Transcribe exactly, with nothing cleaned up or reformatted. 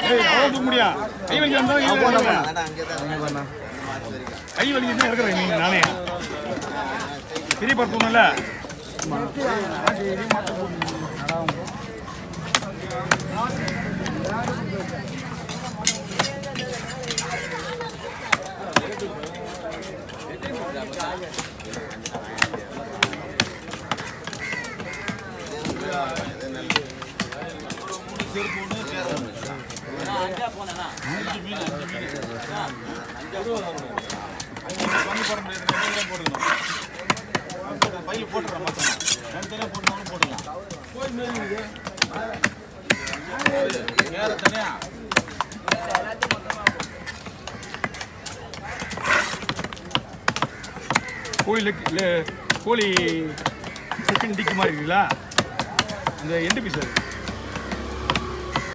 கை வலி கை வலி இருக்கிறேன் நீங்க நானே பெரிய படுத்தணும்ல கோழி கோழி சிக்கன் டிக்கு மாதிரி இருக்குங்களா அந்த எந்த பீஸ் அது